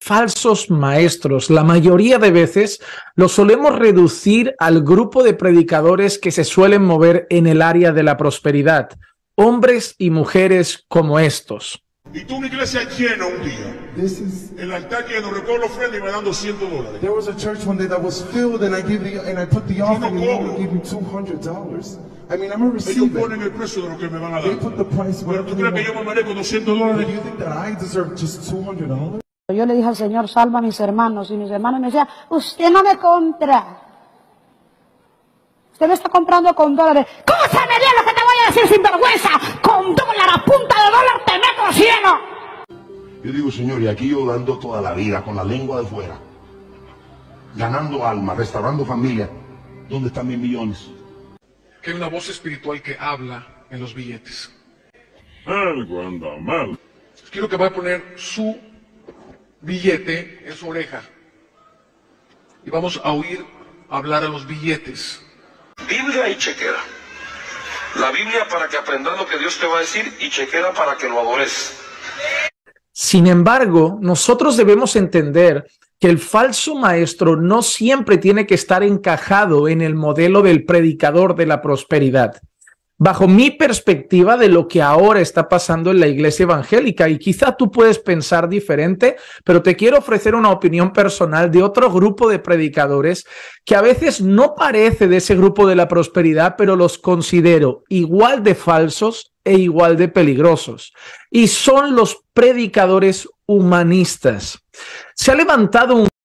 falsos maestros, la mayoría de veces los solemos reducir al grupo de predicadores que se suelen mover en el área de la prosperidad, hombres y mujeres como estos. Y tú una iglesia llena un día, el altar lleno, recojo la ofrenda y me dan $200. There was a church one day that was filled, and I put the offering, and they gave me $200. I mean, I'm a receiver. Ellos ponen el precio de lo que me van a They dar. put the price. Pero tú crees que yo me merezco Do $200? you think that I deserve just $200? Yo le dije al Señor, salva a mis hermanos, y mis hermanos me decían, usted no me compra. Usted me está comprando con dólares. ¿Cómo se me dio lo que te voy a decir sin vergüenza? Con dólar, a punta de dólar te meto cielo. Yo digo, Señor, y aquí yo dando toda la vida con la lengua de fuera, ganando alma, restaurando familia, ¿dónde están mis millones? Que hay una voz espiritual que habla en los billetes. Algo anda mal. Quiero que vaya a poner su billete en su oreja. Y vamos a oír hablar a los billetes. Biblia y chequera. La Biblia para que aprendas lo que Dios te va a decir y chequera para que lo adores. Sin embargo, nosotros debemos entender que el falso maestro no siempre tiene que estar encajado en el modelo del predicador de la prosperidad. Bajo mi perspectiva de lo que ahora está pasando en la iglesia evangélica, y quizá tú puedes pensar diferente, pero te quiero ofrecer una opinión personal de otro grupo de predicadores que a veces no parece de ese grupo de la prosperidad, pero los considero igual de falsos e igual de peligrosos. Y son los predicadores humanistas. Se ha levantado un